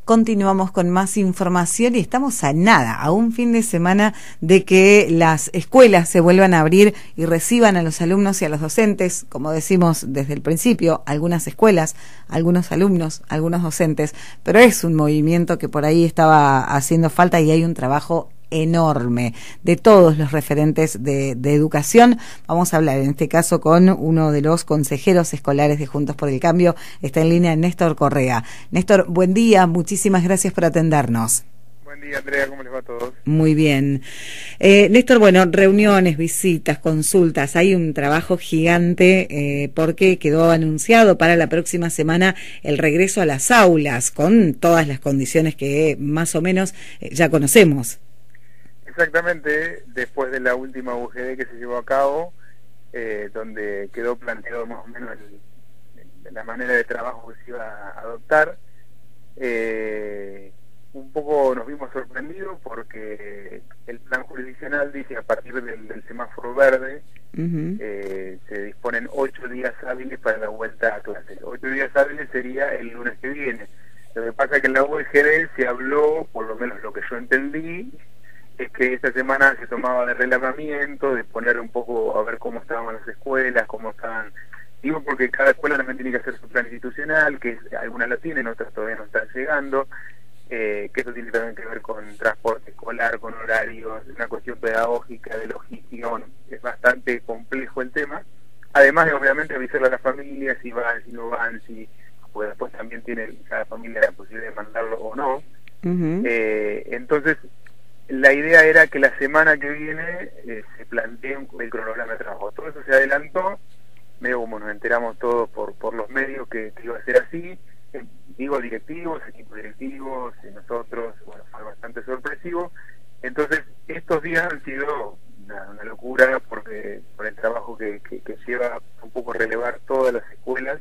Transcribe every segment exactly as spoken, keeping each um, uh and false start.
Continuamos con más información y estamos a nada, a un fin de semana de que las escuelas se vuelvan a abrir y reciban a los alumnos y a los docentes, como decimos desde el principio, algunas escuelas, algunos alumnos, algunos docentes, pero es un movimiento que por ahí estaba haciendo falta y hay un trabajo enorme de todos los referentes de, de educación. Vamos a hablar en este caso con uno de los consejeros escolares de Juntos por el Cambio. Está en línea Néstor Correa. Néstor, buen día, muchísimas gracias por atendernos. Buen día, Andrea, ¿cómo les va a todos? Muy bien. Eh, Néstor, bueno, reuniones, visitas, consultas, hay un trabajo gigante eh, porque quedó anunciado para la próxima semana el regreso a las aulas con todas las condiciones que más o menos eh, ya conocemos. Exactamente, después de la última U G D que se llevó a cabo, eh, donde quedó planteado más o menos el, la manera de trabajo que se iba a adoptar, eh, un poco nos vimos sorprendidos porque el plan jurisdiccional dice que a partir del, del semáforo verde uh-huh. eh, se disponen ocho días hábiles para la vuelta a clases. Ocho días hábiles sería el lunes que viene. Lo que pasa es que en la U G D se habló, por lo menos lo que yo entendí, es que esta semana se tomaba de relevamiento, de poner un poco a ver cómo estaban las escuelas, cómo estaban, digo porque cada escuela también tiene que hacer su plan institucional, que algunas lo tienen, otras todavía no están llegando, eh, que eso tiene también que ver con transporte escolar, con horarios, una cuestión pedagógica, de logística, bueno, es bastante complejo el tema, además de obviamente avisarle a las familias si van, si no van, si, pues después también tiene cada familia la posibilidad de mandarlo o no, uh-huh. eh, entonces la idea era que la semana que viene eh, se plantee un, el cronograma de trabajo. Todo eso se adelantó, medio como nos enteramos todos por por los medios que, que iba a ser así, eh, digo directivos, equipos directivos, eh, nosotros, bueno, fue bastante sorpresivo. Entonces, estos días han sido una, una locura porque por el trabajo que, que, que lleva un poco relevar todas las escuelas,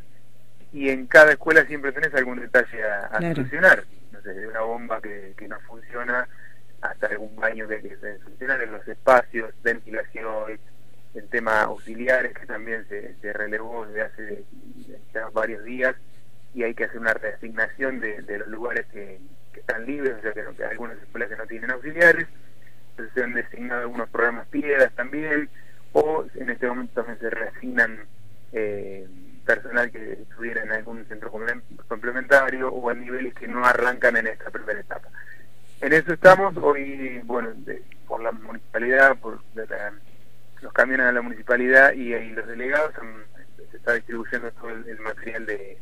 y en cada escuela siempre tenés algún detalle a, a claro. solucionar. No sé, de una bomba que, que no funciona, hasta algún baño que, que se funcionan en los espacios, ventilación, el tema auxiliares que también se, se relevó desde hace ya varios días y hay que hacer una reasignación de, de los lugares que, que están libres, o sea que, no, que hay algunas escuelas que no tienen auxiliares, entonces se han designado algunos programas piedras también, o en este momento también se reasignan eh, personal que estuviera en algún centro complementario o en niveles que no arrancan en esta primera etapa. En eso estamos hoy, bueno, de, por la municipalidad, por de la, los camiones a la municipalidad y, y los delegados, han, se está distribuyendo todo el, el material de,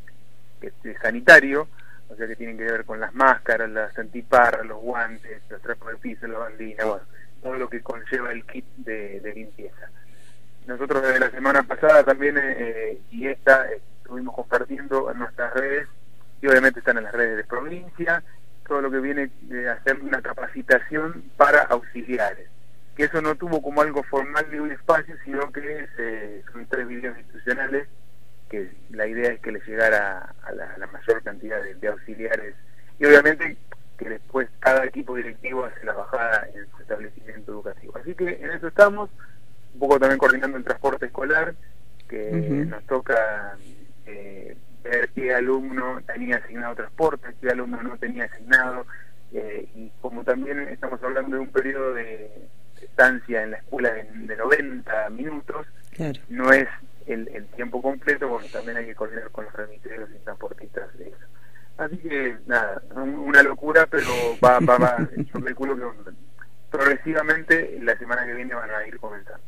de, de sanitario, o sea que tienen que ver con las máscaras, las antiparras, los guantes, los trapos de piso, la bandina, bueno, todo lo que conlleva el kit de, de limpieza. Nosotros desde la semana pasada también, eh, y esta, eh, estuvimos compartiendo en nuestras redes, y obviamente están en las redes de provincia, todo lo que viene de hacer una capacitación para auxiliares, que eso no tuvo como algo formal de un espacio, sino que es, eh, son tres videos institucionales, que la idea es que les llegara a la, a la mayor cantidad de, de auxiliares, y obviamente que después cada equipo directivo hace la bajada en su establecimiento educativo. Así que en eso estamos, un poco también coordinando el transporte escolar, que uh-huh. nos toca eh, ver qué alumno tenía asignado transporte, qué alumno no tenía asignado, eh, y como también estamos hablando de un periodo de estancia en la escuela de, de noventa minutos, claro. no es el, el tiempo completo, bueno, también hay que coordinar con los remiteros y transportistas de eso. Así que, nada, una locura, pero va, va, va, yo calculo que progresivamente la semana que viene van a ir comenzando.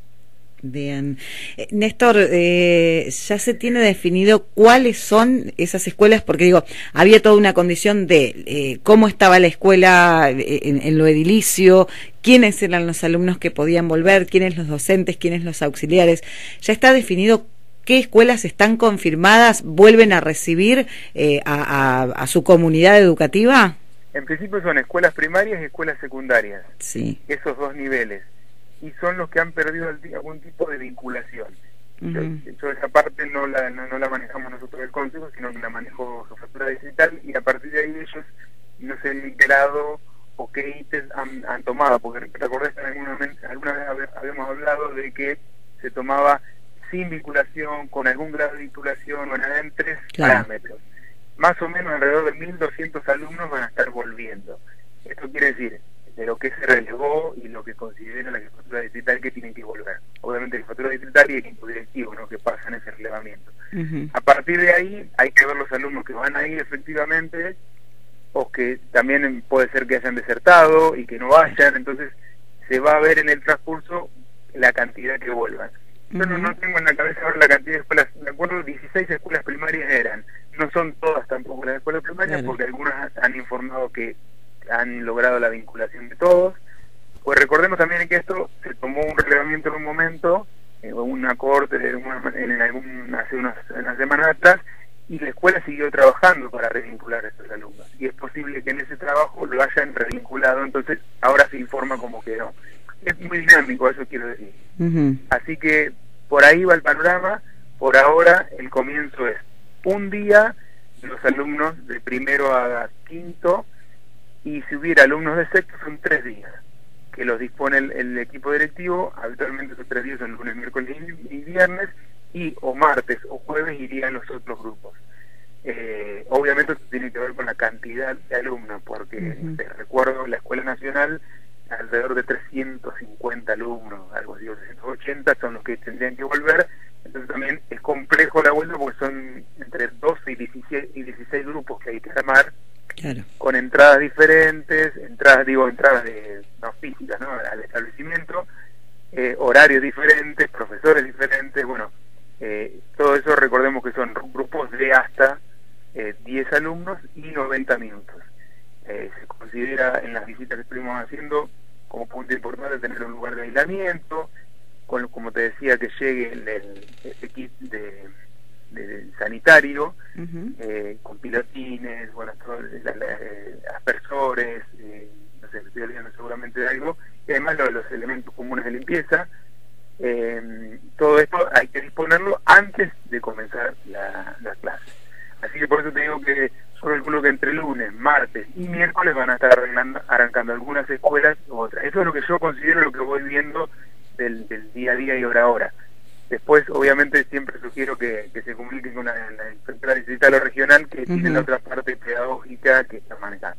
Bien. Eh, Néstor, eh, ¿ya se tiene definido cuáles son esas escuelas? Porque digo, había toda una condición de eh, cómo estaba la escuela en, en lo edilicio, quiénes eran los alumnos que podían volver, quiénes los docentes, quiénes los auxiliares. ¿Ya está definido qué escuelas están confirmadas, vuelven a recibir eh, a, a, a su comunidad educativa? En principio son escuelas primarias y escuelas secundarias, sí. Esos dos niveles. Y son los que han perdido algún tipo de vinculación. Uh-huh. yo, yo esa parte no la no, no la manejamos nosotros del Consejo, sino que la manejó Jefatura Distrital, y a partir de ahí ellos no sé en qué grado o qué ítems han, han tomado, porque te acordás que en algún momento, alguna vez habíamos hablado de que se tomaba sin vinculación, con algún grado de vinculación, o en tres claro. parámetros. más o menos alrededor de mil doscientos alumnos van a estar volviendo. Esto quiere decir, de lo que se relevó y lo que considera la jefatura distrital que tienen que volver. Obviamente la jefatura distrital y el equipo directivo, ¿no?, que pasan ese relevamiento. Uh-huh. A partir de ahí hay que ver los alumnos que van a ir efectivamente, o que también puede ser que hayan desertado y que no vayan, entonces se va a ver en el transcurso la cantidad que vuelvan. Yo uh-huh. no, no tengo en la cabeza ahora la cantidad de escuelas, me acuerdo dieciséis escuelas primarias eran, no son todas tampoco las escuelas primarias, claro, porque algunas han informado que han logrado la vinculación de todos. Pues recordemos también que esto se tomó un relevamiento en un momento, eh, una corte en, una, en algún, hace unas, unas semanas atrás, y la escuela siguió trabajando para revincular a estos alumnos, y es posible que en ese trabajo lo hayan revinculado, entonces ahora se informa como que no. Es muy dinámico, eso quiero decir. Uh-huh. Así que por ahí va el panorama. Por ahora el comienzo es un día los alumnos de primero a quinto, y si hubiera alumnos de sexto son tres días que los dispone el, el equipo directivo. Habitualmente esos tres días son lunes, miércoles y, y viernes, y o martes o jueves irían los otros grupos. Eh, obviamente esto tiene que ver con la cantidad de alumnos, porque uh-huh. te recuerdo, la Escuela Nacional alrededor de trescientos cincuenta alumnos, algo así, trescientos ochenta son los que tendrían que volver. Entonces también es complejo la vuelta, porque son entre doce y dieciséis, y dieciséis grupos que hay que armar, claro, con entradas diferentes, entradas, digo, entradas de, no físicas, ¿no?, al establecimiento, eh, horarios diferentes, profesores diferentes, bueno, eh, todo eso recordemos que son grupos de hasta eh, diez alumnos y noventa minutos. Eh, se considera en las visitas que estuvimos haciendo como punto importante tener un lugar de aislamiento, con, como te decía, que llegue el, el, el kit de, de, de sanitario, uh-huh. eh, con pilotines, bueno, todo, la, la, eh, aspersores, eh, no sé, estoy olvidando seguramente de algo, y además lo, los elementos comunes de limpieza. Eh, todo esto hay que disponerlo antes de comenzar la, la clase. Así que por eso te digo que yo calculo que entre lunes, martes y miércoles van a estar arreglando, arrancando algunas escuelas u otras. Eso es lo que yo considero, lo que voy viendo del, del día a día y hora a hora. Después, obviamente, siempre sugiero que, que se comuniquen con la, la inspectora distrital o regional, que uh-huh. tiene la otra parte pedagógica que está manejando.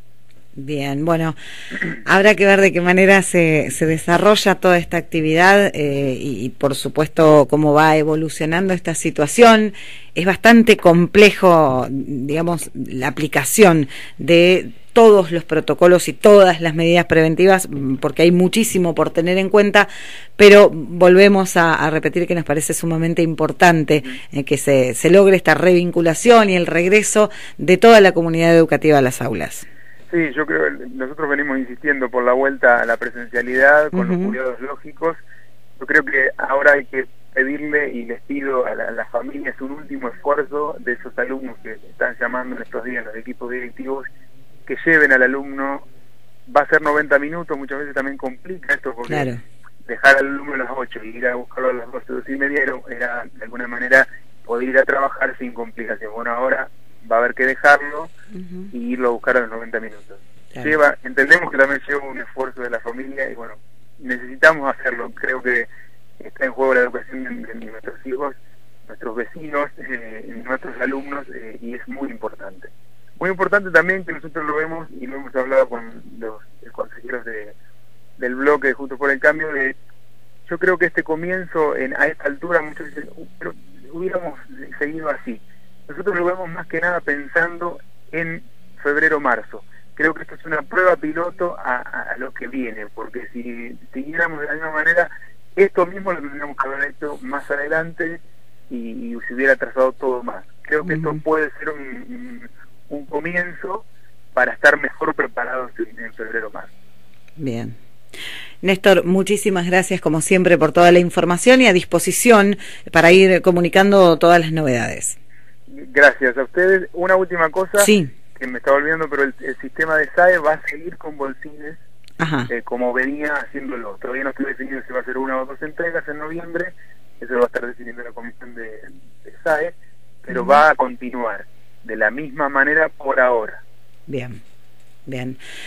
Bien, bueno, habrá que ver de qué manera se, se desarrolla toda esta actividad eh, y, y, por supuesto, cómo va evolucionando esta situación. Es bastante complejo, digamos, la aplicación de todos los protocolos y todas las medidas preventivas, porque hay muchísimo por tener en cuenta, pero volvemos a, a repetir que nos parece sumamente importante eh, que se, se logre esta revinculación y el regreso de toda la comunidad educativa a las aulas. Sí, yo creo que nosotros venimos insistiendo por la vuelta a la presencialidad con uh-huh. los cuidados lógicos. Yo creo que ahora hay que pedirle, y les pido a, la, a las familias, un último esfuerzo de esos alumnos que están llamando en estos días los equipos directivos, que lleven al alumno. Va a ser noventa minutos, muchas veces también complica esto, porque claro, dejar al alumno a las ocho y ir a buscarlo a las doce, doce y media era, era de alguna manera poder ir a trabajar sin complicación. Bueno, ahora va a haber que dejarlo uh-huh. y irlo a buscar a los noventa minutos. Claro. Lleva, entendemos que también lleva un esfuerzo de la familia, y bueno, necesitamos hacerlo. Creo que está en juego la educación de, de nuestros hijos, nuestros vecinos, eh, nuestros alumnos, eh, y es muy importante. Muy importante también que nosotros lo vemos, y lo hemos hablado con los consejeros de, del bloque Juntos por el Cambio, de, yo creo que este comienzo en, a esta altura muchos dicen, uh, pero hubiéramos seguido así. Nosotros lo vemos más que nada pensando en febrero-marzo. Creo que esto es una prueba piloto a, a, a lo que viene, porque si siguiéramos de la misma manera, esto mismo lo tendríamos que haber hecho más adelante y, y se hubiera trazado todo más. Creo que uh-huh. esto puede ser un, un, un comienzo para estar mejor preparados en, en febrero-marzo. Bien. Néstor, muchísimas gracias como siempre por toda la información y a disposición para ir comunicando todas las novedades. Gracias a ustedes. Una última cosa sí. que me estaba olvidando, pero el, el sistema de S A E va a seguir con bolsines eh, como venía haciéndolo. Todavía no estoy definido si va a ser una o dos entregas en noviembre, eso lo va a estar definiendo la comisión de, de S A E, pero uh-huh. va a continuar de la misma manera por ahora. Bien, bien.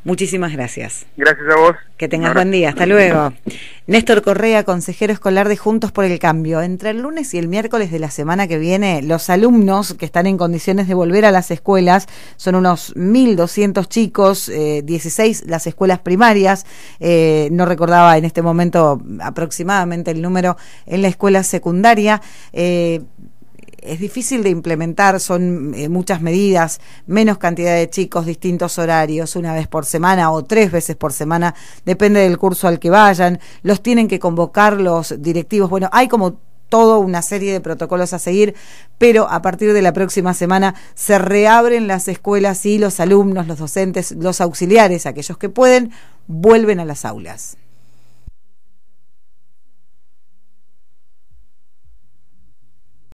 Muchísimas gracias. Gracias a vos. Que tengas buen día. Hasta luego. Néstor Correa, consejero escolar de Juntos por el Cambio. Entre el lunes y el miércoles de la semana que viene, los alumnos que están en condiciones de volver a las escuelas son unos mil doscientos chicos, eh, dieciséis las escuelas primarias. Eh, no recordaba en este momento aproximadamente el número en la escuela secundaria. Eh, Es difícil de implementar, son eh, muchas medidas, menos cantidad de chicos, distintos horarios, una vez por semana o tres veces por semana, depende del curso al que vayan, los tienen que convocar los directivos. Bueno, hay como toda una serie de protocolos a seguir, pero a partir de la próxima semana se reabren las escuelas y los alumnos, los docentes, los auxiliares, aquellos que pueden, vuelven a las aulas.